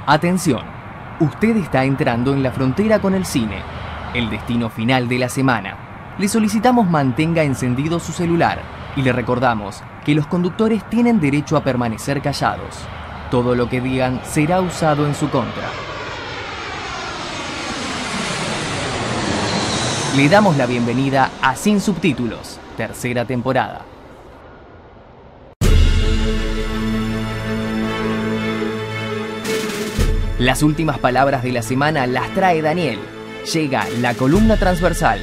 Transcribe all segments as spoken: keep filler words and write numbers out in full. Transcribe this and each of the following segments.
Atención, usted está entrando en la frontera con el cine, el destino final de la semana. Le solicitamos mantenga encendido su celular y le recordamos que los conductores tienen derecho a permanecer callados. Todo lo que digan será usado en su contra. Le damos la bienvenida a Sin Subtítulos, tercera temporada. Las últimas palabras de la semana las trae Daniel. Llega la columna transversal.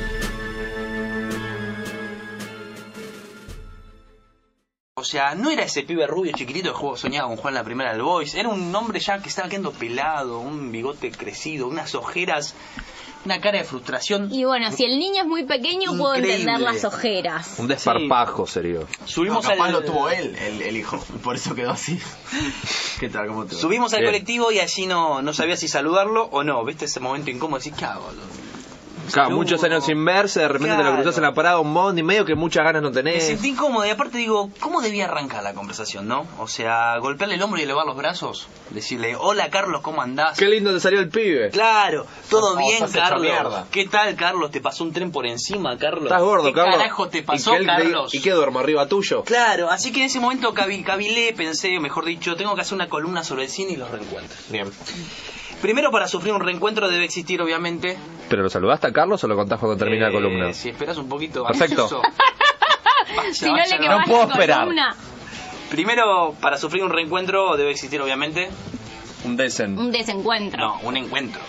O sea, no era ese pibe rubio chiquitito que jugó, soñaba con jugar en la primera del Boys. Era un hombre ya que estaba quedando pelado, un bigote crecido, unas ojeras, una cara de frustración. Y bueno, si el niño es muy pequeño, puedo Increíble. entender las ojeras. Un desparpajo sí. sería. Subimos no, capaz al... lo tuvo él, el, el hijo, por eso quedó así. ¿Qué tal? ¿Cómo te va? Subimos al Bien. colectivo y allí no, no sabía si saludarlo o no. ¿Viste ese momento incómodo? Decís, ¿qué hago? Claro, muchos años sin verse, de repente Claro. te lo cruzás en la parada, un bondi, medio que muchas ganas no Me tenés. sentí incómodo y aparte digo, ¿cómo debía arrancar la conversación, no? O sea, golpearle el hombro y elevar los brazos, decirle, hola Carlos, ¿cómo andás? Qué lindo te salió el pibe. Claro, todo Oh, bien, estás hecho Carlos. mierda. ¿Qué tal, Carlos? ¿Te pasó un tren por encima, Carlos? Estás gordo, ¿Qué Carlos. carajo te ¿Y pasó, qué él te- Carlos? ¿Y qué duermo arriba tuyo? Claro, así que en ese momento cabil- cabilé, pensé, mejor dicho, tengo que hacer una columna sobre el cine y los reencuentros. Bien. Primero, para sufrir un reencuentro debe existir, obviamente... ¿Pero lo saludaste a Carlos o lo contás cuando termina eh, la columna? Si esperas un poquito... Perfecto. ansioso. Vaya, Si no vaya, le que no va puedo la esperar. columna. Primero, para sufrir un reencuentro debe existir, obviamente... Un desen. Un desencuentro. No, un encuentro.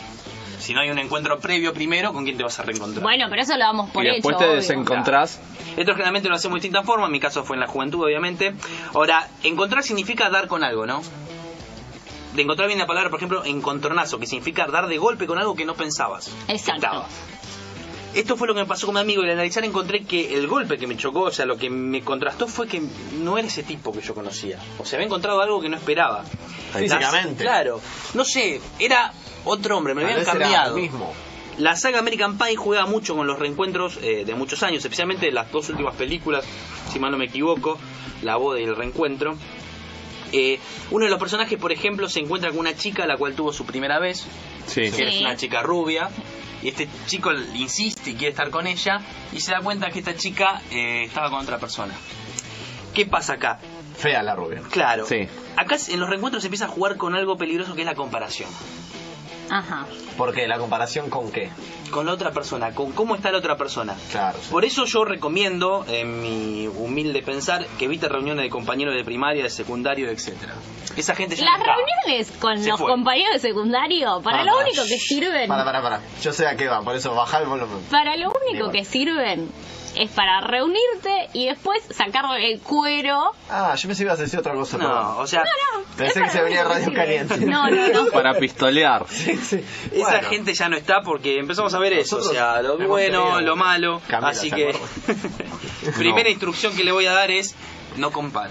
Si no hay un encuentro previo primero, ¿con quién te vas a reencontrar? Bueno, pero eso lo damos por Y hecho. después te obvio. desencontrás. Esto generalmente lo hacemos de distintas formas, en mi caso fue en la juventud, obviamente. Ahora, encontrar significa dar con algo, ¿no? De encontrar bien la palabra, por ejemplo, encontronazo, que significa dar de golpe con algo que no pensabas. Exacto. que estaba. Esto fue lo que me pasó con mi amigo y al analizar encontré que el golpe que me chocó, o sea, lo que me contrastó fue que no era ese tipo que yo conocía. O sea, había encontrado algo que no esperaba. Físicamente. Las- claro. No sé, era otro hombre, me Tal habían vez era cambiado. el mismo. La saga American Pie juega mucho con los reencuentros eh, de muchos años, especialmente las dos últimas películas, si mal no me equivoco, La boda y el reencuentro. Eh, uno de los personajes, por ejemplo, se encuentra con una chica a la cual tuvo su primera vez, Sí. que Sí. es una chica rubia, y este chico insiste y quiere estar con ella, y se da cuenta que esta chica eh, estaba con otra persona. ¿Qué pasa acá? Fea la rubia. Claro, Sí. acá en los reencuentros se empieza a jugar con algo peligroso que es la comparación. Ajá. ¿Por qué? ¿La comparación con qué? Con la otra persona, con cómo está la otra persona. Claro. Por eso yo recomiendo, en mi humilde pensar, que evite reuniones de compañeros de primaria, de secundario, etcétera. Esa gente ya Las no está. reuniones con Se los fue. compañeros de secundario, para Para, lo para. único que sirven, Para, para, para. Yo sé a qué va, por eso baja el volumen. para lo único Bien. que sirven es para reunirte y después sacar el cuero. Ah, yo pensé que ibas a decir otra cosa. No, perdón. o sea, Pensé que se venía Radio Caliente. No, no, no. Para pistolear. Sí, sí. esa Bueno. gente ya no está porque empezamos a ver eso, o Nosotros sea, lo hemos bueno, tenido- lo malo. Camila, Así ¿se que, acuerda? primera No. instrucción que le voy a dar es, no compare.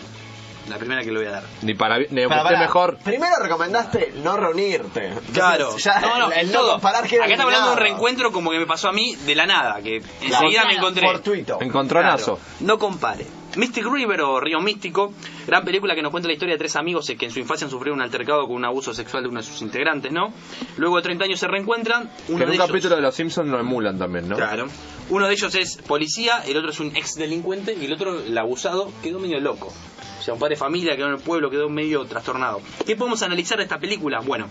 La primera que le voy a dar. Ni para. Ni Para, usted para. mejor. Primero recomendaste no reunirte. Entonces, Claro, ya no, no, el todo. no comparar queda Acá estamos hablando de un eliminado. reencuentro como que me pasó a mí de la nada, que enseguida Claro. me encontré. Fortuito. Encontronazo. Claro, no compare. Mystic River o Río Místico, gran película que nos cuenta la historia de tres amigos que en su infancia han sufrido un altercado con un abuso sexual de uno de sus integrantes, ¿no? Luego de treinta años se reencuentran. Uno Que en de un ellos, capítulo de Los Simpsons lo emulan también, ¿no? Claro. Uno de ellos es policía, el otro es un ex delincuente y el otro, el abusado, quedó medio loco. O sea, un padre de familia quedó en el pueblo, quedó medio trastornado. ¿Qué podemos analizar de esta película? Bueno,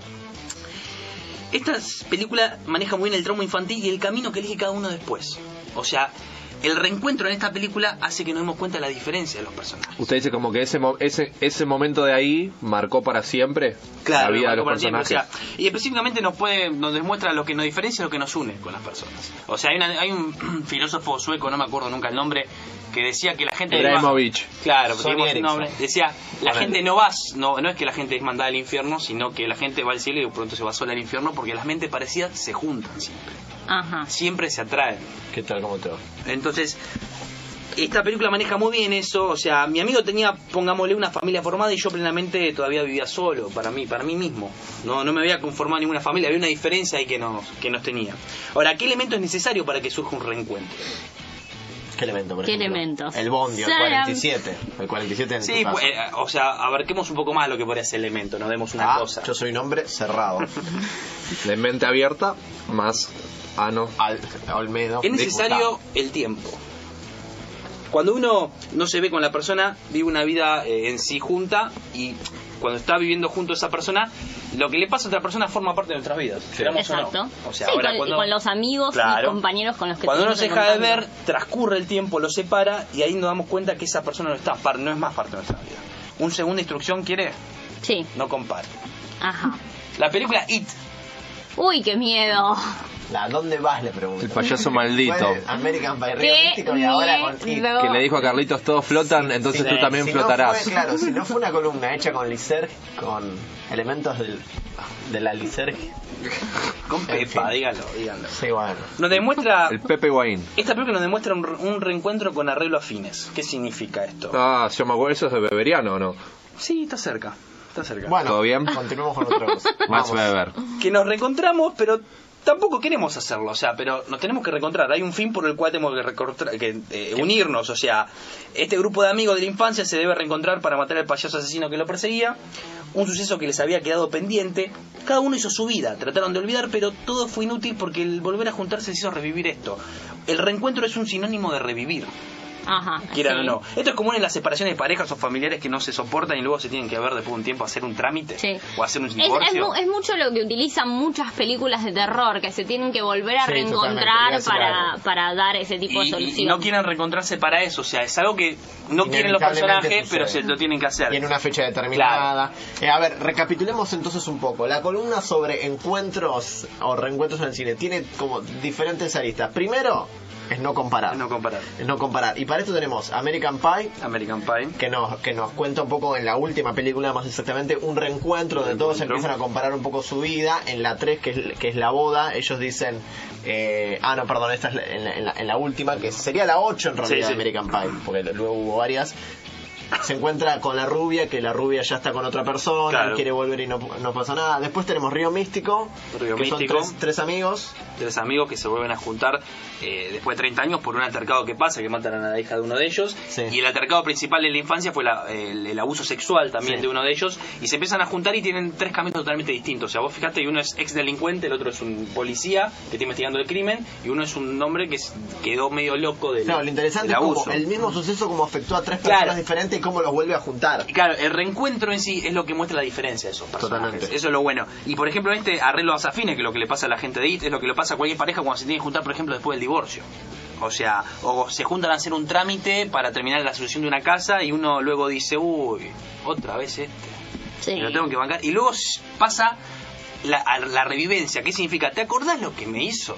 esta película maneja muy bien el trauma infantil y el camino que elige cada uno después. O sea, el reencuentro en esta película hace que nos demos cuenta de la diferencia de los personajes. Usted dice como que ese mo- ese ese momento de ahí marcó para siempre la vida de los marcó para personajes. siempre, o sea, y específicamente nos puede nos demuestra lo que nos diferencia y lo que nos une con las personas. O sea, hay, una- hay un filósofo sueco, no me acuerdo nunca el nombre, que decía que la gente Ibrahimovic. Claro, Sony porque Ericsson. nombre. Decía, la Ponele. gente no va, no, no es que la gente es mandada al infierno, sino que la gente va al cielo y de pronto se va sola al infierno porque las mentes parecidas se juntan siempre. Ajá. Siempre se atraen. ¿Qué tal? ¿Cómo te va? Entonces, esta película maneja muy bien eso. O sea, mi amigo tenía, pongámosle, una familia formada y yo plenamente todavía vivía solo, para mí, para mí mismo. No, no me había conformado en ninguna familia, había una diferencia ahí que nos, que nos tenía. Ahora, ¿qué elemento es necesario para que surja un reencuentro? ¿Qué elemento, por ¿Qué ejemplo? elementos? El bondi, el Saram. cuarenta y siete. El cuarenta y siete en Sí, tu caso. pues, eh, o sea, abarquemos un poco más lo que podría ser elemento, no demos una Ah, cosa. yo soy un hombre cerrado. De mente abierta, más ano. Al, Olmedo. Es necesario diputado. el tiempo. Cuando uno no se ve con la persona, vive una vida eh, en sí junta, y cuando está viviendo junto a esa persona, lo que le pasa a otra persona forma parte de nuestras vidas. queramos o no. Exacto. O sea, sí, ahora con, cuando, con los amigos Claro. y compañeros con los que cuando uno te se deja de contando. ver, transcurre el tiempo, lo separa, y ahí nos damos cuenta que esa persona no está par- no es más parte de nuestra vida. Un segunda instrucción quiere, Sí, no compare. ajá. La película It. Uy, qué miedo. ¿A dónde vas? Le pregunto. El payaso maldito. Fue American Pie Qué realístico y ahora con It. miedo. Que le dijo a Carlitos, todos flotan, entonces Sí, tú también si flotarás. No fue, claro, si no fue una columna hecha con lisergia, con elementos del, de la lisergia. Con En Pepa, fin. díganlo, díganlo. Sí, bueno. Nos demuestra... El Pepe Guaín. Esta película nos demuestra un, re- un reencuentro con arreglo a fines. ¿Qué significa esto? Ah, yo me acuerdo, ¿eso es de Beberiano o no? Sí, está cerca. Está cerca. Bueno, ¿Todo bien? continuemos con otra cosa. Max Vamos. Weber. Que nos reencontramos, pero tampoco queremos hacerlo. O sea, pero nos tenemos que reencontrar. Hay un fin por el cual tenemos que, recontra- que eh, unirnos. O sea, este grupo de amigos de la infancia se debe reencontrar para matar al payaso asesino que lo perseguía. Un suceso que les había quedado pendiente. Cada uno hizo su vida. Trataron de olvidar, pero todo fue inútil porque el volver a juntarse les hizo revivir esto. El reencuentro es un sinónimo de revivir. Ajá. Quieran sí. o no. Esto es común en las separaciones de parejas o familiares que no se soportan y luego se tienen que ver después de un tiempo a hacer un trámite Sí. o hacer un Es, divorcio. es mu- es mucho lo que utilizan muchas películas de terror, que se tienen que volver a Sí, totalmente. reencontrar Voy a decir para, algo. para dar ese tipo de y, solución. y no quieren reencontrarse para eso. O sea, es algo que no quieren los Inevitablemente personajes, sucede. pero se lo tienen que hacer. Y en una fecha determinada. Eh, a ver, recapitulemos entonces un poco. La columna sobre encuentros o reencuentros en el cine tiene como diferentes aristas. Primero, es no comparar. No comparar. Es no comparar. Y para esto tenemos American Pie, American Pie. que nos, que nos cuenta un poco en la última película, más exactamente, un reencuentro donde todos Reencuentro. empiezan a comparar un poco su vida. En la tres, que es, que es la boda, ellos dicen... eh, ah, no, perdón, esta es la- en, la, en la- en la última, que sería la ocho en realidad, Sí, sí. de American Pie, porque luego hubo varias. Se encuentra con la rubia, que la rubia ya está con otra persona, Claro. él quiere volver y no, no pasa nada. Después tenemos Río Místico, Río que Místico. son tres, tres amigos. Tres amigos que se vuelven a juntar eh, después de treinta años por un altercado que pasa, que matan a la hija de uno de ellos. Sí. Y el altercado principal en la infancia fue la- el, el abuso sexual también Sí. de uno de ellos. Y se empiezan a juntar y tienen tres caminos totalmente distintos. O sea, vos fijate, y uno es ex delincuente, el otro es un policía que está investigando el crimen, y uno es un hombre que s- quedó medio loco del, Claro, lo interesante del es abuso. como el mismo suceso como afectó a tres personas Claro. diferentes y cómo los vuelve a juntar. Y claro, el reencuentro en sí es lo que muestra la diferencia de esos personajes. Totalmente. Eso es lo bueno. Y por ejemplo, este arreglo a afines, que es lo que le pasa a la gente de I T, es lo que le pasa a cualquier pareja cuando se tiene que juntar, por ejemplo, después del divorcio. O sea, o se juntan a hacer un trámite para terminar la solución de una casa y uno luego dice, uy, otra vez este. Sí. Me lo tengo que bancar. Y luego s- pasa la, a la revivencia. ¿Qué significa? ¿Te acordás lo que me hizo?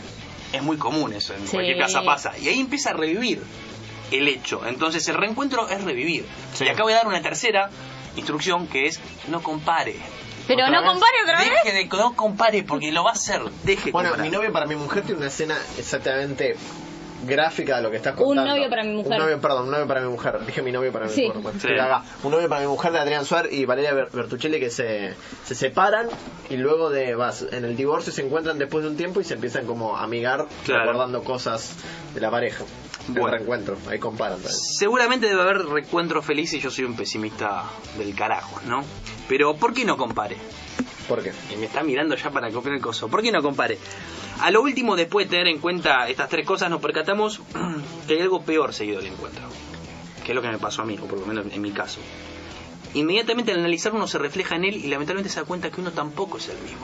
Es muy común eso, en Sí. cualquier casa pasa. Y ahí empieza a revivir el hecho. Entonces el reencuentro es revivir. Sí. Y acá voy a dar una tercera instrucción que es no compare. Pero ¿Otra no vez? compare otra vez. Deje de no compare porque lo va a hacer. Deje Bueno, comparar. mi novio para mi mujer tiene una escena exactamente gráfica de lo que estás Un contando. novio para mi mujer. Un novio, perdón, un novio para mi mujer. Dije mi novio para mi Sí. mujer. Bueno, Sí. que haga. Un novio para mi mujer de Adrián Suárez y Valeria Ber- Bertuccelli, que se, se separan y luego de vas en el divorcio se encuentran después de un tiempo y se empiezan como a amigar, Claro. recordando cosas de la pareja. El Bueno. reencuentro, ahí comparan también. Seguramente debe haber reencuentros felices y yo soy un pesimista del carajo, ¿no? Pero ¿por qué no compare? ¿Por qué? Y me está mirando ya para copiar el coso. ¿Por qué no compare? A lo último, después de tener en cuenta estas tres cosas, nos percatamos que hay algo peor seguido del encuentro. Que es lo que me pasó a mí, o por lo menos en mi caso. Inmediatamente al analizar uno se refleja en él y lamentablemente se da cuenta que uno tampoco es el mismo.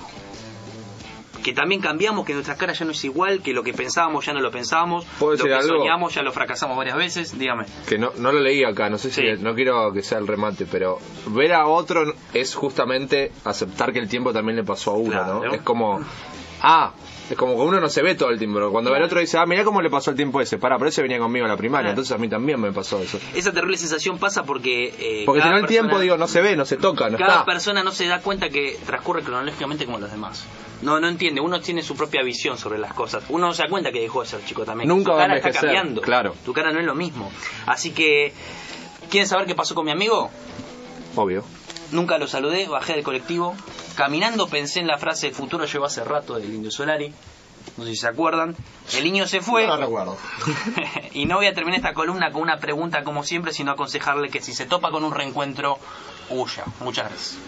Que también cambiamos, que nuestra cara ya no es igual, que lo que pensábamos ya no lo pensábamos, ¿Puedo lo decir que algo? soñamos ya lo fracasamos varias veces. Dígame. Que no, no lo leí acá, no sé si, Sí. no quiero que sea el remate, pero ver a otro es justamente aceptar que el tiempo también le pasó a uno, Claro. ¿no? Es como, ah, es como que uno no se ve todo el tiempo, pero cuando ve al otro dice, ah, mirá cómo le pasó el tiempo ese, para, pero ese venía conmigo a la primaria, Claro. entonces a mí también me pasó eso. Esa terrible sensación pasa porque... eh, Porque si cada no el tiempo, persona- digo, no se ve, no se toca, no Cada está. persona no se da cuenta que transcurre cronológicamente como los demás. No, no entiende. Uno tiene su propia visión sobre las cosas. Uno no se da cuenta que dejó de ser chico también. Nunca Su va a cara está envejecer, cambiando. claro. Tu cara no es lo mismo. Así que, ¿quieren saber qué pasó con mi amigo? Obvio. Nunca lo saludé, bajé del colectivo. Caminando pensé en la frase "el futuro llegó hace rato" del Indio Solari. no sé si se acuerdan. El niño se fue. No lo recuerdo. Y no voy a terminar esta columna con una pregunta como siempre, sino aconsejarle que si se topa con un reencuentro, huya. Muchas gracias.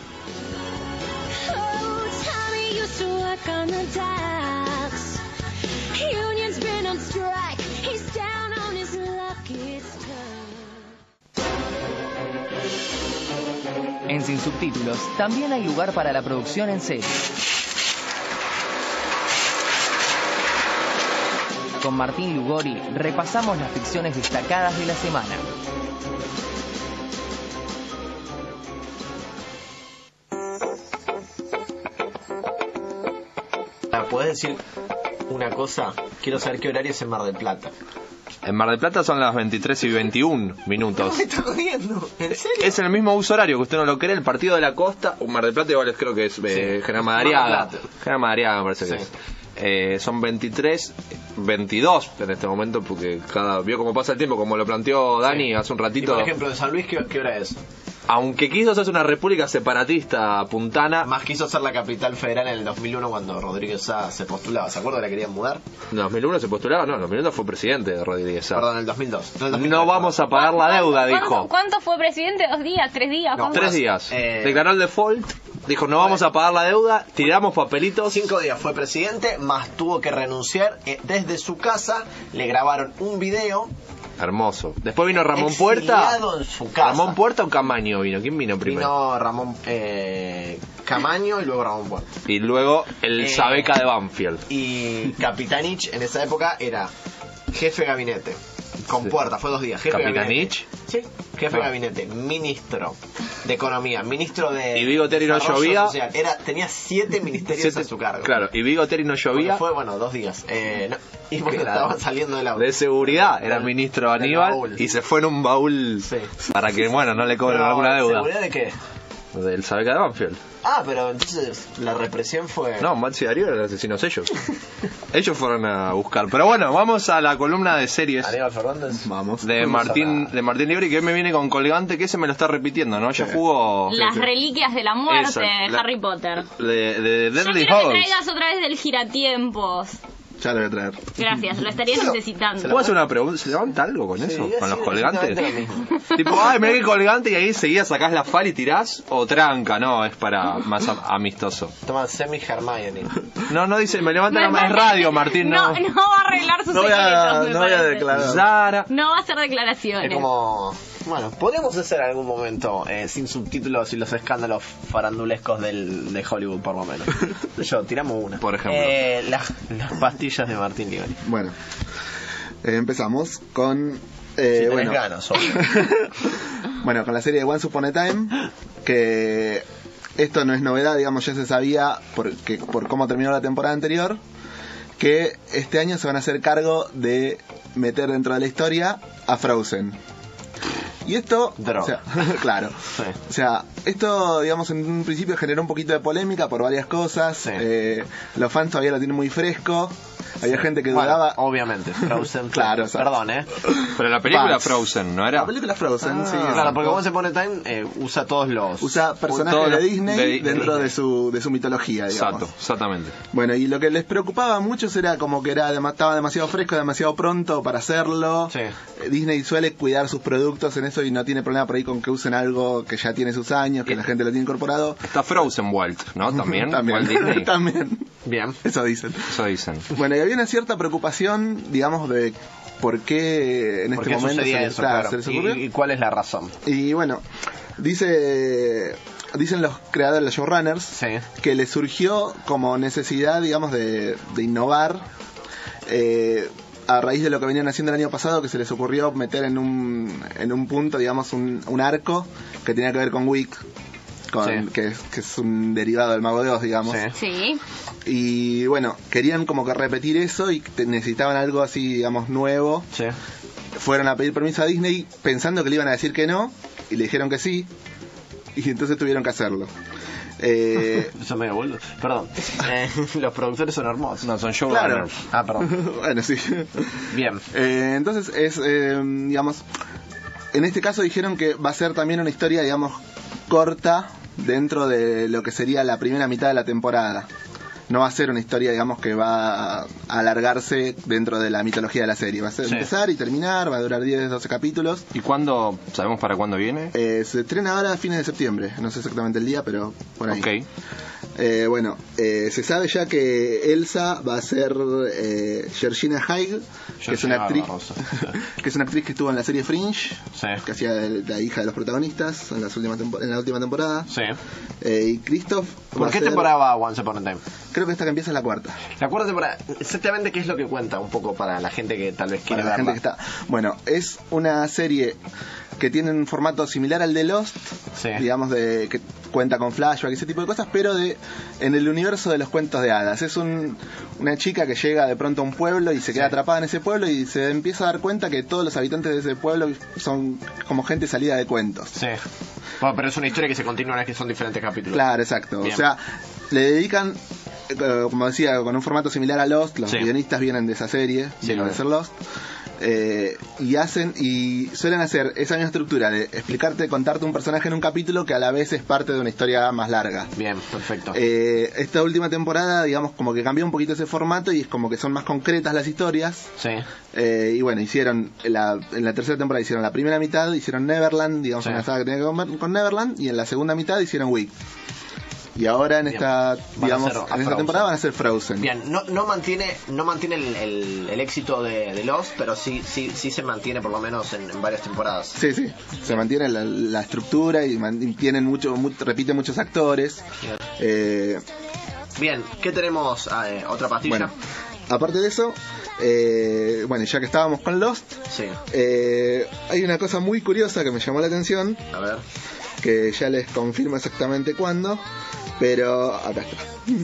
En Sin Subtítulos también hay lugar para la producción en serie. Con Martín Lugori repasamos las ficciones destacadas de la semana. ¿Puedes decir una cosa? Quiero saber qué horario es en Mar del Plata. En Mar del Plata son las veintitrés y veintiún minutos. No me está jodiendo, ¿en serio? Es en el mismo uso horario, que usted no lo cree, el partido de la costa, o Mar del Plata igual es, creo que es eh, Sí. General Madariaga. Mar del Plata. General Madariaga me parece que Sí. es. Eh, son veintitrés, veintidós en este momento, porque cada vio cómo pasa el tiempo, como lo planteó Dani Sí. hace un Y ratito. por ejemplo, en San Luis, ¿qué, qué hora es? Aunque quiso hacerse una república separatista puntana, Más quiso ser la capital federal en el dos mil uno cuando Rodríguez Sá se postulaba. ¿Se acuerda que la querían mudar? en dos mil uno se postulaba, no, en dos mil uno fue presidente de Rodríguez Sá. Perdón, en el dos mil dos. No, el dos mil tres, No vamos a pagar la deuda, ¿Cuánto- dijo. ¿Cuánto fue presidente? ¿Dos días? ¿Tres días? No, ¿Cuánto? Tres más, días. eh, Declaró el default, dijo no vamos a pagar la deuda, tiramos papelitos. Cinco días fue presidente, más tuvo que renunciar. Eh, Desde su casa le grabaron un video. Hermoso. Después vino Ramón Puerta. Exiliado en su casa. ¿Ramón Puerta o Camaño vino? ¿Quién vino primero? Vino Ramón eh, Camaño y luego Ramón Puerta. Y luego el Eh, Sabeca de Banfield. Y Capitanich en esa época era jefe de gabinete. Con Sí. Puerta, fue dos días. Jefe de ¿Capitanich? gabinete. Sí, jefe de Ah. gabinete, ministro de Economía, ministro de. ¿Y Vigo Terry no Desarrollo llovía? Social. Era, tenía siete ministerios Siete- a su cargo. Claro, y Vigo Terry no Porque llovía. fue, bueno, dos días. Eh, no, y porque Claro. estaban saliendo del auto. De seguridad, era Del- ministro del Aníbal baúl. y se fue en un baúl Sí. para que, bueno, no le cobren Pero, alguna deuda. ¿seguridad de qué? Del Sabeca de Banfield. Ah, pero entonces la represión fue. No, Maxi Darío eran asesinos ellos. Ellos fueron a buscar. Pero bueno, vamos a la columna de series Aníbal Fernández. Vamos. de Vamos a Martín la- de Martín Libri, que hoy me viene con Colgante, que ese me lo está repitiendo, ¿no? Ya Sí. jugó Las reliquias de la muerte Eso, de la- Harry Potter. de, de Yo Deadly quiero que Hallows. traigas otra vez del giratiempos. Ya lo voy a traer. Gracias, lo estaría necesitando. ¿Puedo hacer una pregunta? ¿Se levanta algo con eso? Sí, ¿Con sí, los colgantes? exactamente lo mismo. Tipo, ay, mirá que colgante y ahí seguías, sacás la fal y tirás, o tranca, no, es para más am- amistoso. Toma semi Hermione. No, no dice, me levanta Me la más parece- radio, Martín, no. No, no va a arreglar sus No voy a- secretos, me no voy a parece. declarar. Zara. No va a hacer declaraciones. Es como. Bueno, podríamos hacer algún momento eh, sin subtítulos y los escándalos farandulescos del, de Hollywood, por lo menos. Yo, tiramos una. Por ejemplo. Eh, las, las pastillas de Martín Libri. Bueno, eh, empezamos con. Si Eh, tenés bueno, ganas, obvio. bueno, con la serie de Once Upon a Time, que esto no es novedad, digamos, ya se sabía porque, por cómo terminó la temporada anterior, que este año se van a hacer cargo de meter dentro de la historia a Frozen. Y esto, Droga. o sea, claro, Sí. o sea, esto, digamos, en un principio generó un poquito de polémica por varias cosas. Sí. Eh, los fans todavía lo tienen muy fresco. Había Sí. gente que Bueno, dudaba. obviamente, Frozen. Claro, o sea, Perdón, ¿eh? Pero la película Fans. Frozen, ¿no era? La película Frozen, sí. Claro, exacto. porque Once Upon a Time eh, usa todos los. Usa personajes Todos de los- Disney de Disney. dentro de su, de su mitología, digamos. Exacto, exactamente. Bueno, y lo que les preocupaba a muchos era como que era dema- estaba demasiado fresco, demasiado pronto para hacerlo. Sí. Eh, Disney suele cuidar sus productos en eso y no tiene problema por ahí con que usen algo que ya tiene sus años, que la gente lo tiene incorporado. Está Frozen Walt, ¿no? También. También, Walt Disney. también. Bien. Eso dicen. Eso dicen. Bueno, y había una cierta preocupación, digamos, de por qué en ¿Por este qué momento se sucedía les, eso? claro, Claro. se les ocurrió. ¿Y, y cuál es la razón? Y bueno, dice dicen los creadores, los showrunners, Sí. que les surgió como necesidad, digamos, de, de innovar eh, a raíz de lo que venían haciendo el año pasado, que se les ocurrió meter en un, en un punto, digamos, un, un arco que tenía que ver con Wick, con, Sí. que, es, que es un derivado del Mago de Oz, digamos. Sí. Sí. Y bueno, querían como que repetir eso y te- necesitaban algo así, digamos, nuevo. Sí. Fueron a pedir permiso a Disney pensando que le iban a decir que no, y le dijeron que sí, y entonces tuvieron que hacerlo. Eh, Eso me boludo. Perdón. Eh, los productores son hermosos. No, son claro. showrunners. Ah, perdón. Bueno, sí. Bien. Eh, entonces es, eh, digamos, en este caso dijeron que va a ser también una historia, digamos, corta dentro de lo que sería la primera mitad de la temporada. no va a ser una historia, digamos, que va a alargarse dentro de la mitología de la serie. Va a ser Sí. empezar y terminar, va a durar diez, doce capítulos. ¿Y cuándo? ¿Sabemos para cuándo viene? Eh, se estrena ahora a fines de septiembre, no sé exactamente el día, pero por ahí. Ok. Eh, bueno, eh, se sabe ya que Elsa va a ser eh, Georgina Haig, que es una Georgina actriz Barbarossa. que es una actriz que estuvo en la serie Fringe, Sí. que hacía de la hija de los protagonistas en, las últimas tempo- en la última temporada. Sí. Eh, y Christoph va ¿Por a qué ser- temporada va Once Upon a Time? Creo que esta que empieza es la cuarta. ¿Te acuerdas temporada? Exactamente qué es lo que cuenta un poco para la gente que tal vez quiere Para la gente verla. que está. Bueno, es una serie que tiene un formato similar al de Lost, Sí. digamos, de que cuenta con flashback y ese tipo de cosas, pero de en el universo de los cuentos de hadas. Es un, una chica que llega de pronto a un pueblo y se queda Sí. atrapada en ese pueblo y se empieza a dar cuenta que todos los habitantes de ese pueblo son como gente salida de cuentos. Sí. Bueno, pero es una historia que se continúa, no es que son diferentes capítulos. Claro, exacto. Bien. O sea, le dedican, eh, como decía, con un formato similar a Lost. Los Sí. guionistas vienen de esa serie, Sí, vienen lo de es. ser Lost. Eh, y hacen y suelen hacer esa misma estructura de explicarte, contarte un personaje en un capítulo que a la vez es parte de una historia más larga. Bien, perfecto. Eh, esta última temporada, digamos, como que cambió un poquito ese formato y es como que son más concretas las historias. Sí. Eh, y bueno, hicieron en la, en la tercera temporada hicieron la primera mitad, hicieron Neverland, digamos, Sí. una saga que tenía que ver con Neverland, y en la segunda mitad hicieron Wick. Y ahora en Bien. esta, Van a digamos, hacer a en esta Frozen. temporada van a ser Frozen. Bien, no, no mantiene, no mantiene el, el- el éxito de, de Lost, pero sí, sí, sí se mantiene por lo menos en, en varias temporadas. Sí, sí, se mantiene la, la estructura y man- tienen mucho, mu- repiten muchos actores. Eh, Bien, ¿qué tenemos? Ah, eh, ¿Otra pastilla? bueno, aparte de eso, eh, bueno, ya que estábamos con Lost, Sí, eh, hay una cosa muy curiosa que me llamó la atención, a ver. que ya les confirmo exactamente cuándo, pero acá está.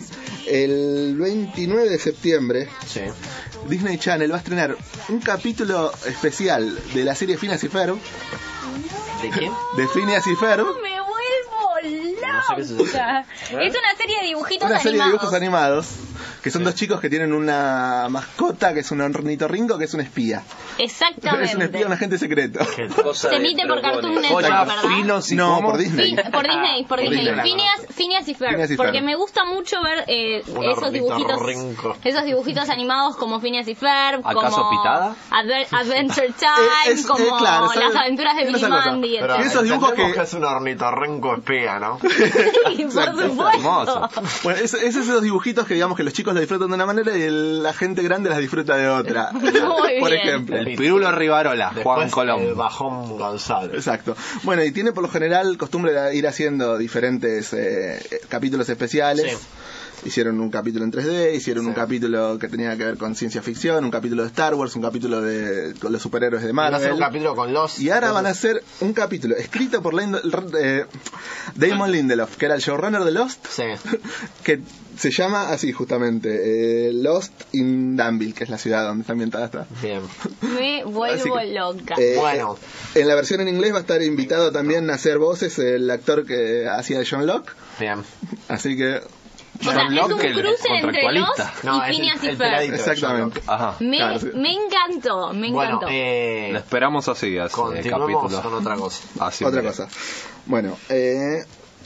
El veintinueve de septiembre, Sí. Disney Channel va a estrenar un capítulo especial de la serie Phineas y Ferb, ¿De quién? de Phineas y Ferb, Me vuelvo No sé qué es eso. loca. Es una serie de dibujitos una serie de animados. dibujos animados, que son dos chicos que tienen una mascota que es un ornitorrinco que es un espía. Exactamente. Es un espía, un agente secreto. Cosa Se de emite por dragones. Cartoon Network, Joya, ¿verdad? finos y No, cómo. por Disney. Fin- por Disney, por, Por Disney. Disney. Phineas, Phineas y Ferb. Phineas y porque Ferb. me gusta mucho ver eh, Un esos dibujitos, ornitorrinco. esos dibujitos animados como Phineas y Ferb, ¿Acaso como Pitada? Adver- Adventure Time, Eh, es- eh, como claro, ¿sabes? las aventuras de Tiene Billy esa cosa. Mandy, Pero etcétera. esos dibujos entendemos que- es un ornitorrinco espía, ¿no? Y por Exacto, supuesto. hermoso. Bueno, es, es esos dibujitos que digamos que los chicos lo disfrutan de una manera y el- la gente grande las disfruta de otra. Muy Por bien. ejemplo. El Pirulo Rivarola, Juan Después, Colón. el Bajón González. Exacto. Bueno, y tiene por lo general costumbre de ir haciendo diferentes eh, capítulos especiales. Sí. Hicieron un capítulo en tres D, hicieron un Sí. capítulo que tenía que ver con ciencia ficción, un capítulo de Star Wars, un capítulo de con los superhéroes de Van a hacer Marvel. un capítulo con Lost. Y ahora van a entonces- hacer un capítulo escrito por Lind- eh, Damon Lindelof, que era el showrunner de Lost, Sí. que se llama así justamente, eh, Lost in Danville, que es la ciudad donde está ambientada esta. Bien. Me vuelvo Así que, loca. Eh, Bueno. En la versión en inglés va a estar invitado también a hacer voces el actor que hacía de John Locke, Bien. así que O sea, John es un Locke, el cruce entre contractualista. Lost No, y es el- Phineas y el Ferb. peladito. exactamente. Ajá. Me, Claro, sí. me encantó, me Bueno, encantó. eh, Lo esperamos así, así continuemos capítulo. con otra cosa. Así Otra que- cosa. Bueno, eh,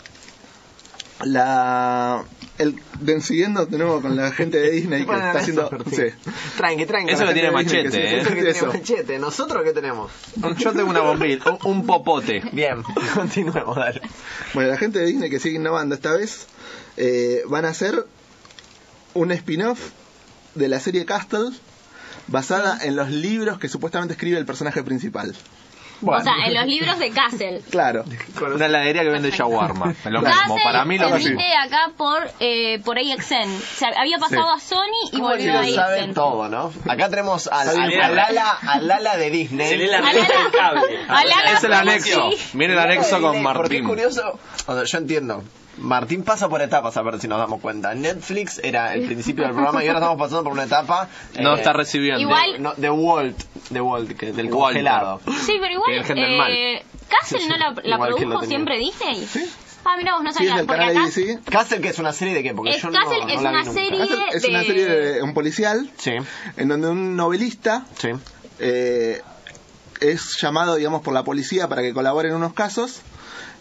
la el ven- siguiendo de nuevo con la gente de Disney que Bueno, está eso, haciendo Martín. sí. Tranqui, tranqui. Eso La lo tiene gente de Disney Machete, que ¿eh? Eso que Eso. tiene Machete. ¿Nosotros qué tenemos? Yo tengo una bombilla, un, un popote. Bien, continuemos, dale. Bueno, la gente de Disney que sigue innovando esta vez eh, van a hacer un spin-off de la serie Castle basada en los libros que supuestamente escribe el personaje principal. O sea, en los libros de Castle. Claro. Una heladería que vende shawarma. Es lo mismo, Castle para mí lo se mismo. emite acá por, eh, por A X N. O sea, había pasado Sí. a Sony y ¿Cómo volvió que a lo saben A X N. todo, no? Acá tenemos al, Saben al, todo. al ala, al ala de Disney. Se lee la Alala- revista del cable. Alala- Es el anexo. Sí. Miren el Al ala anexo de con Disney, porque es Martín. curioso, o sea, yo entiendo. Martín pasa por etapas, a ver si nos damos cuenta. Netflix era el principio del programa y ahora estamos pasando por una etapa. No eh, está recibiendo. Igual- no, de Walt, de Walt, que- del Walter. congelado. Sí, pero igual, Que el gen del mal. eh, Castle no la, la Igual que lo produjo tenía. siempre Disney. Ah, mira vos, no Sí, es sabías. del Porque canal acá A B C. Castle, que es una serie de qué? Porque Es yo no, Castle, no es la vi una nunca. serie- Castle es una de- serie de un policial Sí, en donde un novelista sí. eh, es llamado, digamos, por la policía para que colabore en unos casos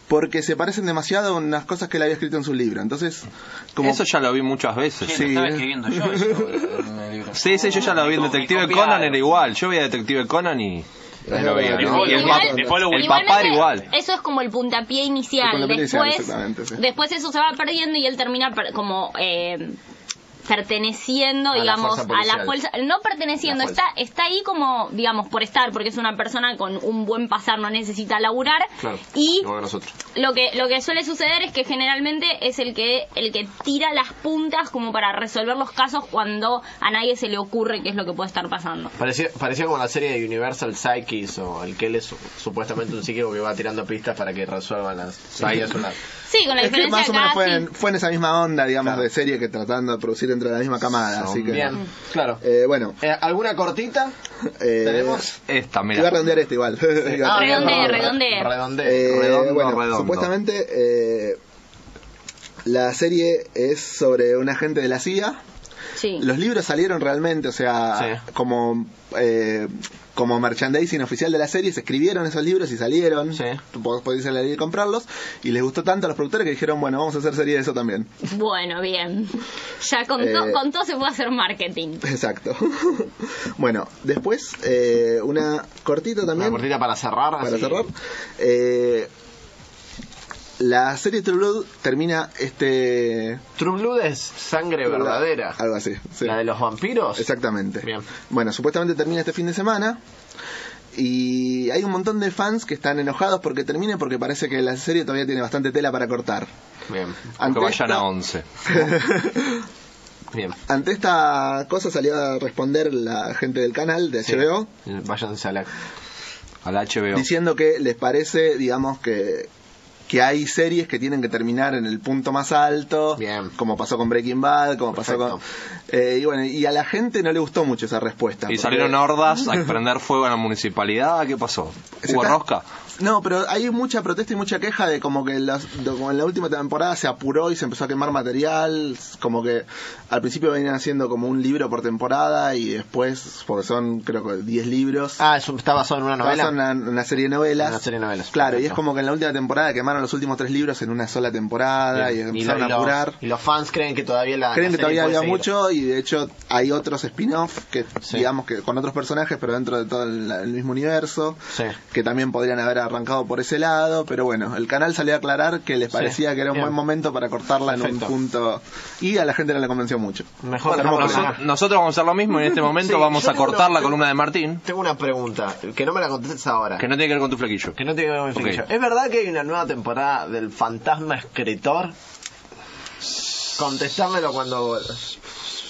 porque se parecen demasiado a unas cosas que él había escrito en su libro. Entonces, como... Eso ya lo vi muchas veces. Sí, lo estaba escribiendo yo eso, en el libro. Sí, sí, yo ya lo vi en Me Detective copiaron. Conan, era igual. Yo veía Detective Conan y... ahí lo veía. Igual- Y el, igual- pa- después lo- el Igualmente, papá era igual. Eso es como el puntapié inicial. El puntapié inicial, después, exactamente, sí. después eso se va perdiendo y él termina per- como eh, perteneciendo, A la digamos, fuerza a la policial. fuerza. No perteneciendo, La fuerza. está está ahí como, digamos, por estar, porque es una persona con un buen pasar, no necesita laburar. Claro, Y igual que nosotros. lo que lo que suele suceder es que generalmente es el que el que tira las puntas como para resolver los casos cuando a nadie se le ocurre qué es lo que puede estar pasando. Parecía, parecía como la serie de Universal Psychics, o el que él es su- supuestamente un psíquico que va tirando pistas para que resuelvan las Psychics. una- Sí, con la Es que diferencia más o acá, menos fue sí. en, fue en esa misma onda, digamos, Claro. de serie que tratando de producir entre la misma camada. Así que, Bien, claro. eh, bueno, Eh, ¿Alguna cortita? eh, ¿Tenemos? Esta, iba a mira. redondear este igual. Iba a- Ah, Redondee, perdón, redondee. redondee. Eh, Redondo, bueno, redondo. supuestamente eh, la serie es sobre un agente de la C I A. Sí. Los libros salieron realmente, o sea, Sí. como eh, como merchandising oficial de la serie, se escribieron esos libros y salieron. Sí. Tú pod- podés ir a la librería y comprarlos. Y les gustó tanto a los productores que dijeron, bueno, vamos a hacer serie de eso también. Bueno, bien. Ya con, to- Eh, con todo se puede hacer marketing. Exacto. Bueno, después eh, una cortita también. Una cortita para cerrar. Para así. cerrar. Eh, la serie True Blood termina este... True Blood es sangre verdadera. Algo así. Sí. ¿La de los vampiros? Exactamente. Bien. Bueno, supuestamente termina este fin de semana. Y hay un montón de fans que están enojados porque termine, porque parece que la serie todavía tiene bastante tela para cortar. Bien. Que Ante vayan esta- a once. Bien. Ante esta cosa salió a responder la gente del canal de Sí. H B O Váyanse a la... A la H B O. diciendo que les parece, digamos, que que hay series que tienen que terminar en el punto más alto, Bien. como pasó con Breaking Bad, como pasó Perfecto. con... eh, y bueno, y a la gente no le gustó mucho esa respuesta. Y porque- salieron hordas a prender fuego en la municipalidad. ¿Qué pasó? Se ¿Hubo está- rosca? No, pero hay mucha protesta y mucha queja de como que las, de- como en la última temporada se apuró y se empezó a quemar material, como que al principio venían haciendo como un libro por temporada y después, porque son creo que diez libros, Ah, eso está basado en una novela. son una, una serie de novelas. Una serie de novelas. Claro, y es Perfecto. como que en la última temporada quemaron los últimos tres libros en una sola temporada Bien. y Y, lo- empezaron y a los, apurar. y los fans creen que todavía la Creen la que serie todavía puede había seguir. mucho y de hecho hay otros spin-off que Sí. digamos que con otros personajes pero dentro de todo el, el mismo universo Sí. que también podrían haber arrancado por ese lado, pero bueno, el canal salió a aclarar que les parecía Sí, que era un bien. buen momento para cortarla en Perfecto. un punto y a la gente no le convenció mucho. Mejor Bueno, tenemos no, que- Noso- nosotros vamos a hacer lo mismo y en este momento Sí, vamos yo a tengo cortar una- la columna de Martín, Tengo una pregunta, que no me la contestes ahora. que no tiene que ver con tu flequillo. Que no tiene que ver con el Ok. flequillo. ¿Es verdad que hay una nueva temporada del Fantasma Escritor? Contestámelo cuando vuelvas.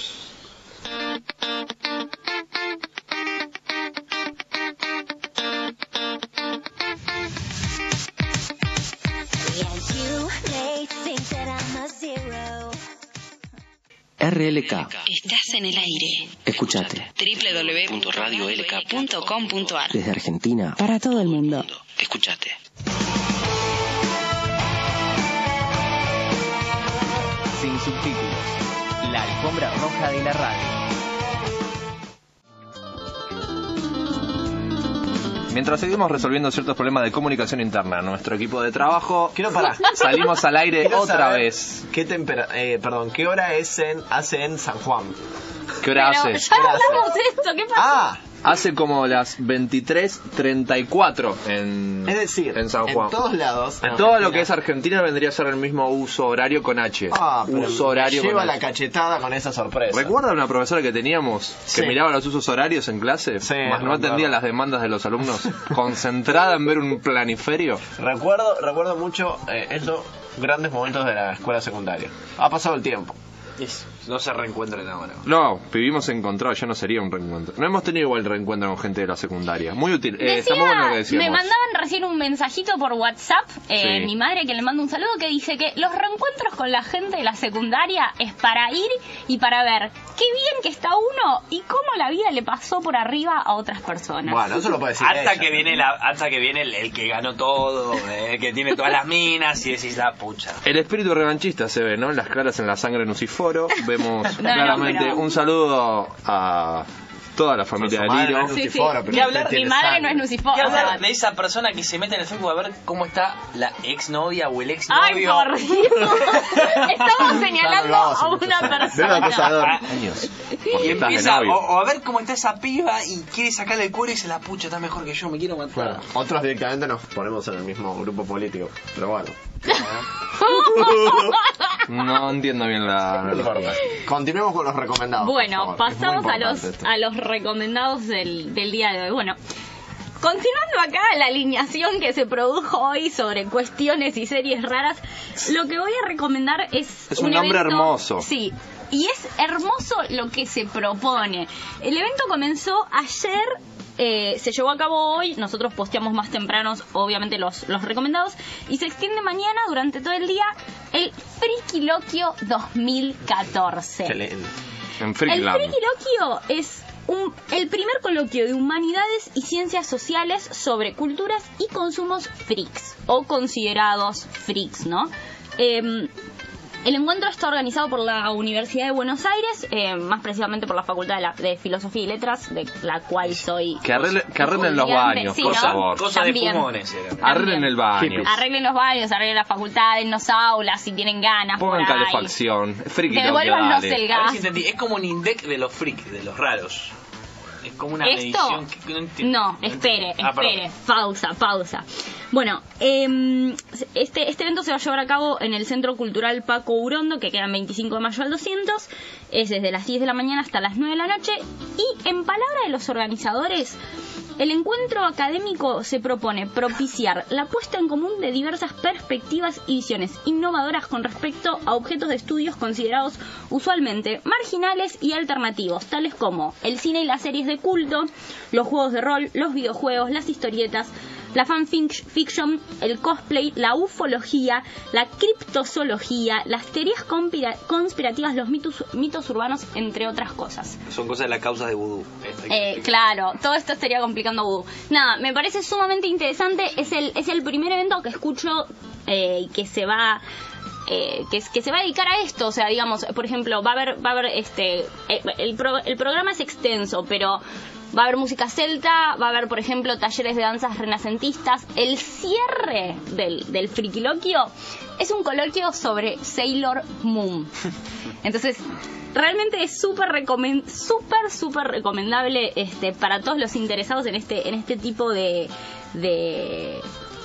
R L K. Estás en el aire. Escuchate. doble u doble u doble u punto radio l k punto com punto a r. Desde Argentina. Para todo el mundo. Escuchate. Sin subtítulos. La alfombra roja de la radio. Mientras seguimos resolviendo ciertos problemas de comunicación interna, nuestro equipo de trabajo, Quiero parar. salimos al aire Quiero otra saber vez. ¿Qué tempera eh, perdón, qué hora es en hace en San Juan? ¿Qué hora Pero hace? ya hablamos de esto, ¿qué pasa? Ah, Hace como las veintitrés treinta y cuatro en, es decir, en San Juan. en todos lados. En todo lo que es Argentina vendría a ser el mismo uso horario con H. Ah, pero uso horario lleva con la H. cachetada con esa sorpresa. ¿Recuerda una profesora que teníamos que Sí. miraba los usos horarios en clase? Sí, más no recuerdo. atendía las demandas de los alumnos? Concentrada en ver un planiferio. Recuerdo, recuerdo mucho eh, esos grandes momentos de la escuela secundaria. Ha pasado el tiempo. No se reencuentren ahora. No, vivimos encontrados, ya no sería un reencuentro. No hemos tenido igual reencuentro con gente de la secundaria. Muy útil. Eh, Decía- está muy bueno lo que decíamos. me mandaban recién un mensajito por WhatsApp, eh, Sí. mi madre que le manda un saludo, que dice que los reencuentros con la gente de la secundaria es para ir y para ver qué bien que está uno y cómo la vida le pasó por arriba a otras personas. Bueno, eso lo puede decir Hasta ella. que viene la, hasta que viene el, el que ganó todo, el que tiene todas las minas y decís la pucha. El espíritu revanchista se ve, ¿no? Las caras en la sangre Nuciforo. Vemos No, no, claramente pero- un saludo a Toda la familia de Su madre Lilo. no es Sí, sí. Lucifora, pero ¿Qué hablar? usted Mi tiene madre sangre. no es Lucifer. ¿Qué o sea, hablar de esa persona que se mete en el Facebook a ver cómo está la exnovia o el Ay, exnovio? por Dios. Estamos señalando vamos, a una muchachos. Debe persona. acosador. Años. Y Porque estás de empieza novio. o, o a ver cómo está esa piba y quiere sacarle el cuero y dice la pucha está mejor que yo, me quiero matar. Bueno, otros directamente nos ponemos en el mismo grupo político, pero bueno. No entiendo bien la... la- Continuemos con los recomendados. Bueno, por favor. Es muy pasamos a los, importante esto. a los recomendados del, del día de hoy. Bueno, continuando acá la alineación que se produjo hoy sobre cuestiones y series raras, lo que voy a recomendar es... Es un nombre evento- hermoso. Sí, y es hermoso lo que se propone. El evento comenzó ayer... Eh, se llevó a cabo hoy, nosotros posteamos más tempranos obviamente los, los recomendados y se extiende mañana durante todo el día el Frikiloquio dos mil catorce. Excelente. En El Freakland. Frikiloquio es un, el primer coloquio de humanidades y ciencias sociales sobre culturas y consumos freaks o considerados freaks, ¿no? Eh, El encuentro está organizado por la Universidad de Buenos Aires, eh, más precisamente por la Facultad de, la- de Filosofía y Letras, de la cual soy... Que arregle- que arreglen los estudiante. baños, Sí, por ¿no? favor. Cosa de También. fumones era. Arreglen el baño. Arreglen los baños, arreglen las facultades, los aulas, si tienen ganas. Pongan por ahí. calefacción. Friki Devuélvanos el A ver gas. si entendí, es como un INDEC de los freaks, de los raros. Es como una ¿Esto? medición que no entiendo. No, espere, Ah, perdón. espere. Pausa, pausa. Bueno, eh, este, este evento se va a llevar a cabo en el Centro Cultural Paco Urondo, que queda en veinticinco de mayo al doscientos. Es desde las diez de la mañana hasta las nueve de la noche. Y en palabra de los organizadores, el encuentro académico se propone propiciar la puesta en común de diversas perspectivas y visiones innovadoras con respecto a objetos de estudios considerados usualmente marginales y alternativos, tales como el cine y las series de culto, los juegos de rol, los videojuegos, las historietas, la fanfiction, el cosplay, la ufología, la criptozoología, las teorías conspira- conspirativas, los mitos, mitos urbanos, entre otras cosas. Son cosas de la causa de vudú. Eh, claro, todo esto estaría complicando vudú. Nada, me parece sumamente interesante. Es el, es el primer evento que escucho eh, que se va... Eh, que, que se va a dedicar a esto, o sea, digamos, por ejemplo, va a haber, va a haber este, eh, el, pro, el programa es extenso, pero va a haber música celta, va a haber, por ejemplo, talleres de danzas renacentistas. El cierre del, del frikiloquio es un coloquio sobre Sailor Moon. Entonces, realmente es súper recomen súper, súper recomendable este, para todos los interesados en este, en este tipo de... de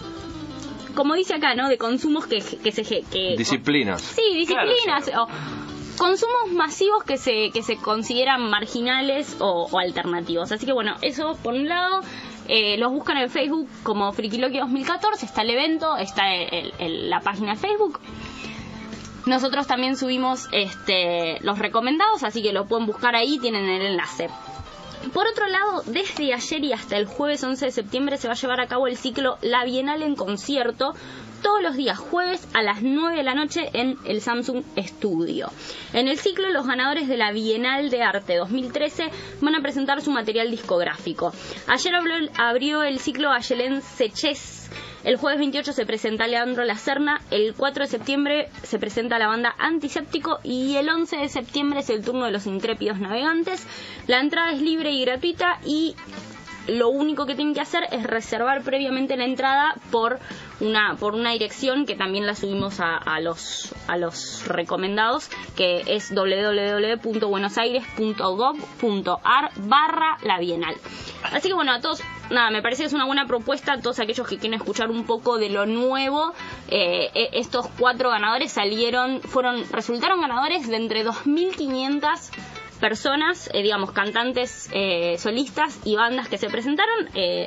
como dice acá, ¿no? De consumos que, que se... Que, Disciplinas. Sí, disciplinas. Claro, O consumos masivos que se, que se consideran marginales o, o alternativos. Así que bueno, eso por un lado. Eh, los buscan en Facebook como Frikiloquio dos mil catorce. Está el evento, está el, el, la página de Facebook. Nosotros también subimos este, los recomendados, así que lo pueden buscar ahí, tienen el enlace. Por otro lado, desde ayer y hasta el jueves once de septiembre se va a llevar a cabo el ciclo La Bienal en concierto, todos los días jueves a las nueve de la noche en el Samsung Studio. En el ciclo, los ganadores de la Bienal de Arte dos mil trece van a presentar su material discográfico. Ayer abrió, abrió el ciclo Ayelén Seches. El jueves veintiocho se presenta Leandro La Serna, el cuatro de septiembre se presenta la banda Antiséptico y el once de septiembre es el turno de los Intrépidos Navegantes. La entrada es libre y gratuita y lo único que tienen que hacer es reservar previamente la entrada por una por una dirección que también la subimos a, a los a los recomendados, que es doble u doble u doble u punto buenosaires punto gov punto ar barra la Bienal. Así que bueno, a todos, nada, me parece que es una buena propuesta a todos aquellos que quieren escuchar un poco de lo nuevo. Eh, estos cuatro ganadores salieron, fueron, resultaron ganadores de entre dos mil quinientas personas, eh, digamos, cantantes eh, solistas y bandas que se presentaron. Eh,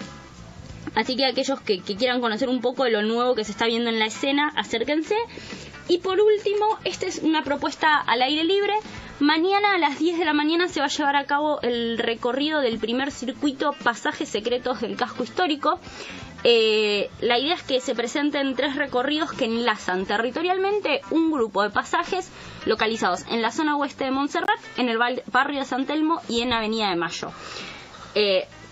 así que aquellos que, que quieran conocer un poco de lo nuevo que se está viendo en la escena, acérquense. Y por último, esta es una propuesta al aire libre. Mañana a las diez de la mañana se va a llevar a cabo el recorrido del primer circuito Pasajes Secretos del Casco Histórico. Eh, la idea es que se presenten tres recorridos que enlazan territorialmente un grupo de pasajes localizados en la zona oeste de Montserrat, en el barrio de San Telmo y en Avenida de Mayo. Eh,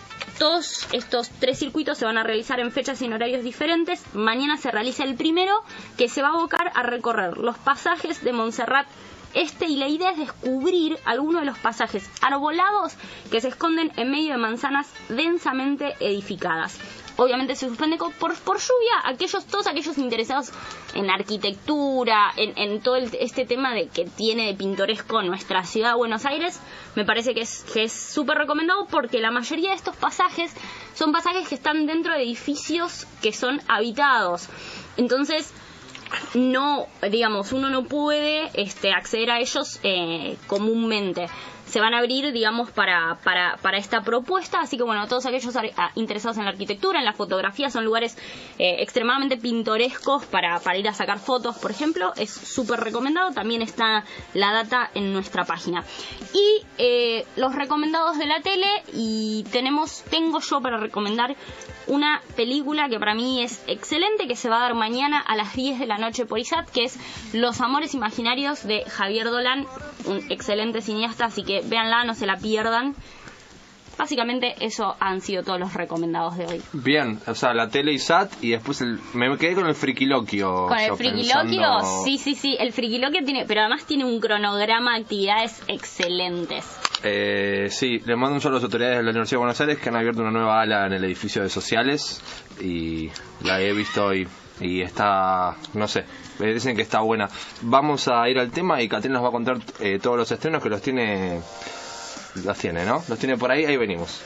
todos estos tres circuitos se van a realizar en fechas y en horarios diferentes. Mañana se realiza el primero, que se va a abocar a recorrer los pasajes de Montserrat Este, y la idea es descubrir algunos de los pasajes arbolados que se esconden en medio de manzanas densamente edificadas. Obviamente se suspende por, por lluvia. Aquellos, todos aquellos interesados en arquitectura, en, en todo el, este tema de que tiene de pintoresco nuestra ciudad de Buenos Aires, me parece que es que es súper recomendado, porque la mayoría de estos pasajes son pasajes que están dentro de edificios que son habitados. Entonces, no, digamos, uno no puede este, acceder a ellos eh, comúnmente. Se van a abrir, digamos, para, para, para esta propuesta. Así que, bueno, todos aquellos interesados en la arquitectura, en la fotografía, son lugares eh, extremadamente pintorescos para, para ir a sacar fotos, por ejemplo. Es súper recomendado. También está la data en nuestra página. Y eh, los recomendados de la tele. Y tenemos, tengo yo para recomendar una película que para mí es excelente, que se va a dar mañana a las diez de la noche por I S A T, que es Los Amores Imaginarios de Javier Dolan, un excelente cineasta, así que véanla, no se la pierdan. Básicamente eso han sido todos los recomendados de hoy. Bien, o sea, la tele I S A T y después el, me quedé con el friquiloquio. Con el friquiloquio, pensando... sí, sí, sí, el friquiloquio tiene, pero además tiene un cronograma de actividades excelentes. Eh, sí, le mando un saludo a las autoridades de la Universidad de Buenos Aires, que han abierto una nueva ala en el edificio de sociales y la he visto hoy y está, no sé, me dicen que está buena. Vamos a ir al tema y Catrina nos va a contar eh, todos los estrenos que los tiene, los tiene, ¿no? Los tiene por ahí, ahí venimos.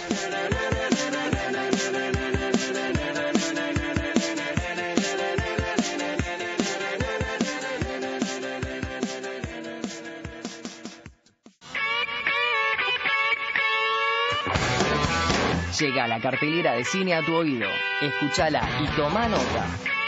Llega la cartelera de cine a tu oído. Escúchala y toma nota.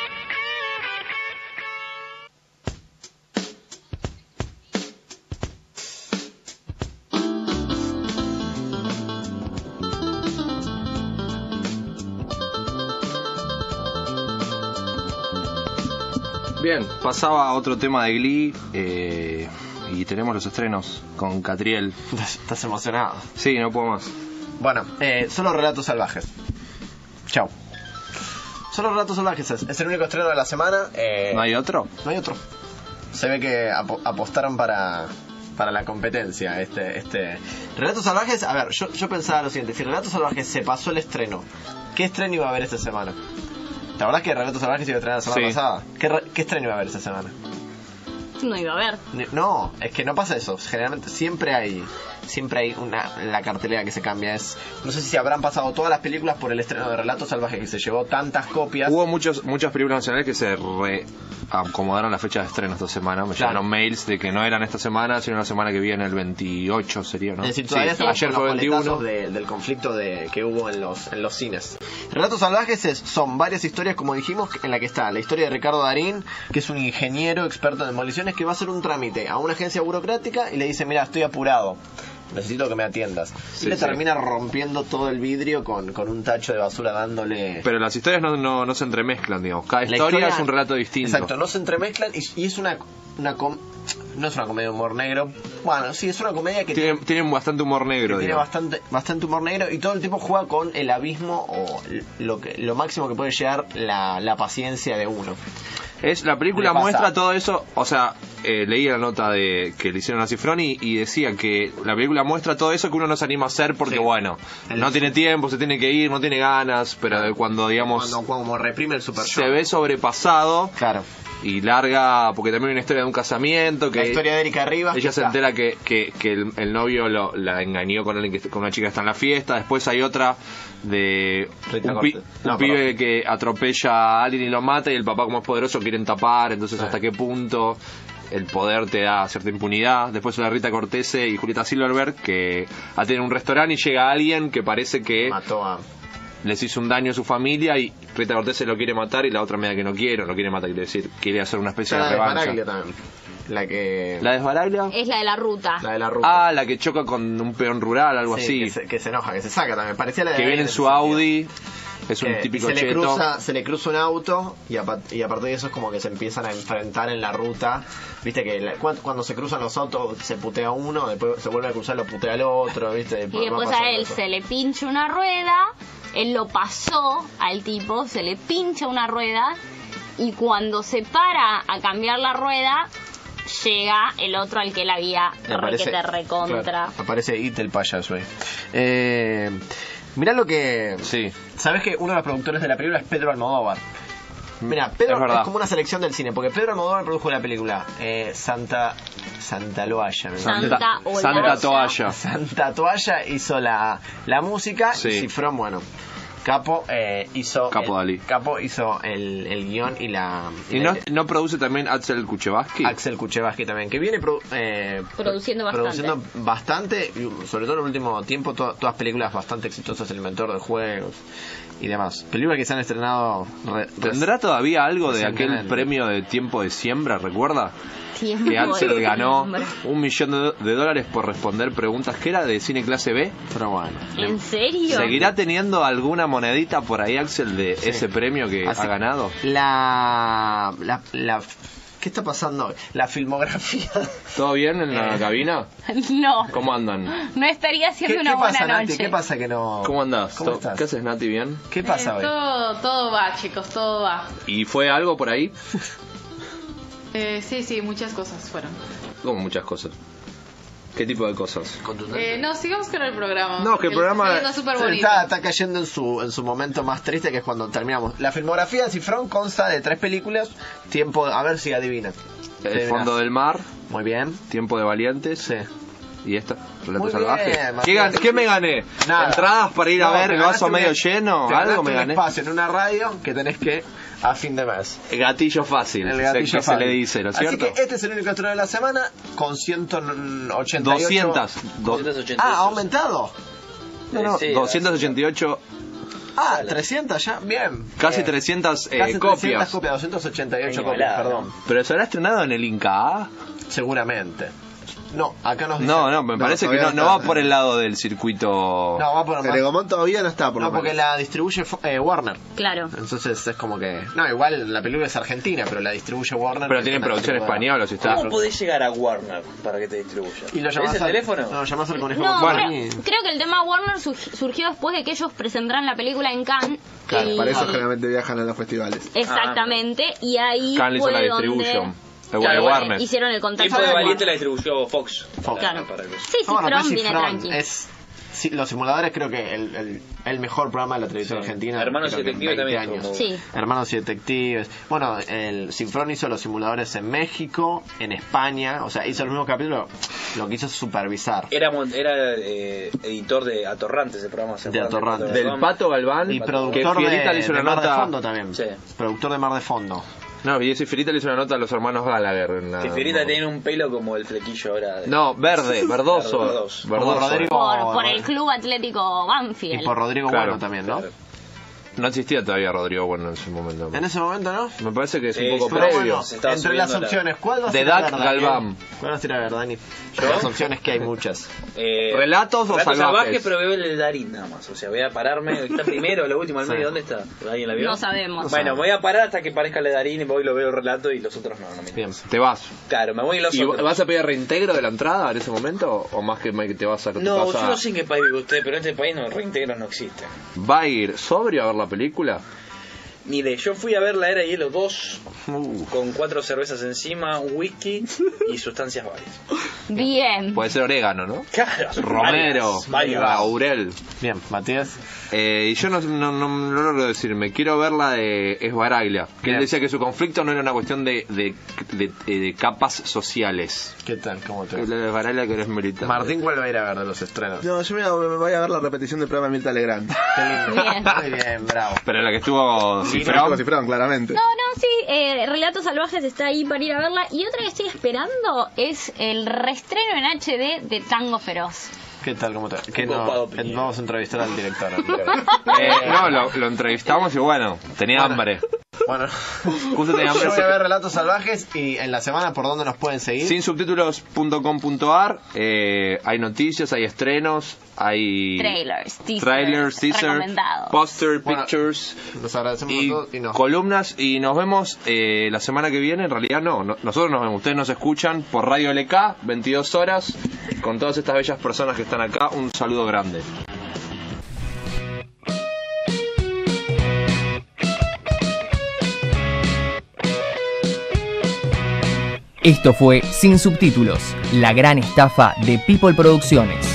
Bien, pasaba a otro tema de Glee eh, y tenemos los estrenos con Catriel. ¿Estás emocionado? Sí, no puedo más. Bueno, eh, solo Relatos Salvajes. Chao. Solo Relatos Salvajes es, es el único estreno de la semana. Eh, ¿No hay otro? No hay otro. Se ve que ap- apostaron para, para la competencia. Este, este Relatos Salvajes, a ver, yo, yo pensaba lo siguiente: si Relatos Salvajes se pasó el estreno, ¿qué estreno iba a haber esta semana? ¿La verdad es que Relatos Salvajes iba a estrenar la semana Sí. pasada? ¿Qué, re- ¿Qué estreno iba a haber esta semana? No iba a haber. No, es que no pasa eso. Generalmente siempre hay siempre hay una la cartelera que se cambia. Es no sé si habrán pasado todas las películas por el estreno de Relatos Salvajes, que se llevó tantas copias. Hubo muchos, muchas películas nacionales que se reacomodaron la fecha de estreno esta semana. Me Claro. llegaron mails de que no eran esta semana, sino la semana que viene, el veintiocho sería, ¿no? Es decir, todavía Sí, estamos ayer con fue los veintiuno. coletazos de- del conflicto de, que hubo en los, en los cines. Relatos Salvajes es- son varias historias, como dijimos, en la que está la historia de Ricardo Darín, que es un ingeniero experto en demoliciones, que va a hacer un trámite a una agencia burocrática y le dice: mira, estoy apurado, necesito que me atiendas. Sí, y le sí. termina rompiendo todo el vidrio con, con un tacho de basura, dándole... Pero las historias no, no, no se entremezclan, digamos. Cada La historia, historia- es un relato distinto. Exacto, no se entremezclan y, y es una... una com- no es una comedia de humor negro. Bueno, sí, es una comedia que Tienen, tienen bastante humor negro, que tiene digamos. bastante bastante humor negro y todo el tiempo juega con el abismo o lo que lo máximo que puede llegar la, la paciencia de uno. Es, la película Le pasa. muestra todo eso, o sea, eh, leí la nota de que le hicieron a Cifroni y decía que la película muestra todo eso que uno no se anima a hacer porque, Sí. bueno, El- no tiene tiempo, se tiene que ir, no tiene ganas, pero de cuando, digamos, Cuando, como reprime el super se ve sobrepasado Claro. y larga, porque también hay una historia de un casamiento que La historia de Erika Rivas. ella que se está- entera que, que, que el, el novio lo, la engañó con, alguien que, con una chica que está en la fiesta. Después hay otra de Rita un, pi- Cortés. un No, pibe que atropella a alguien y lo mata, y el papá, como es poderoso, quieren tapar. Entonces, Sí. hasta qué punto el poder te da cierta impunidad. Después la Rita Cortese y Julieta Silverberg, que atienden un restaurante y llega alguien que parece que mató a... les hizo un daño a su familia, y Rita Cortese lo quiere matar y la otra media que no quiere, no quiere matar, quiere decir, quiere hacer una especie Está de la de revancha. Maraglia también. La que... ¿La de Esbaraglia? Es la de la ruta. La de la ruta. Ah, la que choca con un peón rural, algo Sí, así. Que se, que se enoja, que se saca también. Parecía la de... Que viene en su Audi, es un que típico se le, cheto. cruza, se le cruza un auto y a, y a partir de eso es como que se empiezan a enfrentar en la ruta. Viste que la, cuando, cuando se cruzan los autos se putea uno, después se vuelve a cruzar, lo putea al otro, ¿viste? Y después a él se le pincha una rueda, él lo pasó al tipo, se le pincha una rueda y cuando se para a cambiar la rueda, llega el otro al que él había requete recontra. Claro, aparece It el payaso ahí. Eh, mirá lo que... Sí. ¿Sabés que uno de los productores de la película es Pedro Almodóvar? Mira, Pedro Es es, verdad. como una selección del cine, porque Pedro Almodóvar produjo la película eh, Santa Santa Loaya. me Santa parece. Olaya. Santa Toalla. Santa Toalla hizo la, la música Sí. y Cifrón, bueno, Capo eh, hizo Capo el, Dalí. Capo hizo el, el guión y la ¿Y no, no produce también Axel Kuchevaski? Axel Kuchevaski también, que viene produ- eh, Produciendo bastante. produciendo bastante, y sobre todo en el último tiempo, to- todas películas bastante exitosas, El Inventor de Juegos y demás. Películas que se han estrenado... re- ¿Tendrá todavía algo de aquel recientemente. premio de tiempo de siembra, recuerda? Tiempo Que Axel de ganó hambre. un millón de, de dólares por responder preguntas que era de cine clase B. Pero bueno. ¿En serio? ¿Seguirá teniendo alguna monedita por ahí, Axel, de Sí. ese premio que Así- ha ganado? La, la, la... ¿Qué está pasando hoy? La filmografía... ¿Todo bien en la Eh. cabina? No, ¿Cómo andan? no estaría ¿Qué, siendo qué una buena pasa, Nati? noche. ¿Qué pasa que no...? ¿Cómo andás? ¿Cómo ¿To- estás? ¿Qué haces, Nati? ¿Bien? ¿Qué pasa Eh, hoy? todo, todo va, chicos, todo va. ¿Y fue algo por ahí? Eh, sí, sí, muchas cosas fueron. Como muchas cosas. ¿Qué tipo de cosas? Eh, no, sigamos con el programa. No, que el porque programa- está súper Sí, bonito. está, está cayendo en su, en su momento más triste, que es cuando terminamos. La filmografía de Cifrón consta de tres películas. Tiempo, a ver si adivinan. El Adivinás. fondo del mar, Muy bien. Tiempo de valientes. Sí. ¿Y esta? Muy ¿Relatos bien, salvajes? ¿Qué, Matías. gan- ¿Qué me gané? Nada. ¿Entradas para ir a No, ver te el ganaste vaso un- medio lleno? te ¿Algo ganaste me un gané? espacio en una radio que tenés que a fin de mes. El gatillo fácil, El se- gatillo que se fácil. le dice, ¿no es Así cierto? que este es el único estreno de la semana con ciento ochenta y ocho. doscientos. Do- Ah, ¿ha aumentado? no, no, Sí, doscientos ochenta y ocho, Ah, trescientas ya. Bien. casi Eh, trescientas eh, Casi copias. trescientas copias, doscientas ochenta y ocho copias, Igualada, perdón. ¿Pero se habrá estrenado en el Inca A? Seguramente. No, acá nos dice... No, no, me No, parece que todavía no, no está. va por el lado del circuito. No, va por El más... Egomont todavía no está, por No, lo porque menos. la distribuye eh, Warner. Claro. Entonces es como que... No, igual la película es argentina, pero la distribuye Warner. Pero que tiene es una producción distribuidora. española, si está. ¿Cómo podés llegar a Warner para que te distribuya? ¿Y lo ¿Es llamás el al teléfono? No, llamás al conejo No, Warner creo, y- creo que el tema Warner su- surgió después de que ellos presentaran la película en Cannes. Claro, y- Para eso generalmente viajan a los festivales. Exactamente, y ahí Cannes hizo fue la donde distribution. El Claro, Warner. hicieron el contacto Tiempo de con Valiente la Warner. distribuyó Fox. Fox. Claro. Para que- Sí, sí, No, bueno, From pero viene Cifrón tranqui. es... sí, los simuladores creo que el, el, el mejor programa de la televisión Sí. argentina. Hermanos creo y que en Detectives veinte también años. estuvo. Sí. Hermanos y Detectives. Bueno, el Cifrón hizo los simuladores en México, en España. O sea, hizo el mismo capítulo. Lo que hizo es supervisar. Era, mon- era eh, editor de Atorrantes, el programa. ¿se De acuerdan? Atorrantes. Del Pato Galván, Y que productor de, Fierita le hizo de una Mar de nota. Fondo también. Sí. Productor de Mar de Fondo. No, y ese Fierita le hizo una nota a los hermanos Gallagher. en la- Que Fierita tiene un pelo como el flequillo ahora. de- No, verde, verdoso. Verde, verdoso. Como Verdoso. Rodrigo- Por, por el Club Atlético Banfield. Y por Rodrigo Claro, Bueno también, ¿no? Claro. No existía todavía Rodrigo Bueno en ese momento. En ese momento, ¿no? Me parece que es Sí, un poco sí, Pero previo. bueno, Se estaba entre las subiendo la- opciones, ¿cuál vas a De ir a Dak ver, Daniel? Galván. ¿Cuál vas a ir a ver, Dani? ¿Yo? Las opciones que hay muchas. Eh, ¿Relatos o Relatos salvajes? pero veo el de Darín nada más. O sea, voy a pararme. ¿Está primero, lo último, al Sí. medio? ¿Dónde está? ¿Alguien la vio? No sabemos. Bueno, me voy a parar hasta que parezca el de Darín y voy y lo veo el relato y los otros no, no me Bien. interesa. Te vas. Claro, me voy y los ¿Y otros. vas a pedir reintegro de la entrada en ese momento? ¿O más que que te vas a tu No, casa? yo no sé en qué país vive usted, pero en este país no, reintegros no existen. ¿Va a ir sobrio a ver la película? Ni de, yo fui a ver la Era de Hielo dos Uh, con cuatro cervezas encima, un whisky y sustancias varias. Bien. Puede ser orégano, ¿no? Claro, Romero, varias, varias. laurel. bien, Matías. Eh, y yo no, no, no, no logro decirme, quiero ver la de Esbaraglia, que Bien. él decía que su conflicto no era una cuestión de, de, de, de capas sociales. ¿Qué tal? ¿Cómo te La va? de Esbaraglia que eres militar. Martín, ¿cuál va a ir a ver de los estrenos? No, yo me voy a, me voy a ver la repetición del programa de Mirta Legrand. Qué lindo. Bien. Muy bien, bravo. Pero la que estuvo Sí, Cifrón. Cifrón, claramente. No, no, sí, eh, Relatos Salvajes está ahí para ir a verla. Y otra que estoy esperando es el reestreno en H D de Tango Feroz. ¿Qué tal? ¿Cómo te va? ¿Qué Un no? copado Piñera. Vamos a entrevistar al director. Eh, no, lo, lo entrevistamos y bueno, tenía hambre. Bueno, Justo tenía hambre. yo voy a ver Relatos Salvajes y en la semana por dónde nos pueden seguir. sin subtítulos punto com punto ar, eh, hay noticias, hay estrenos, hay Trailers, teaser, trailers, teaser, recomendados. poster, Bueno, pictures Nos agradecemos y a todos y nos columnas, y nos vemos eh, la semana que viene. En realidad no, no, nosotros nos vemos, ustedes nos escuchan por Radio L K, veintidós horas, con todas estas bellas personas que están acá. Un saludo grande. Esto fue Sin Subtítulos, la gran estafa de People Producciones.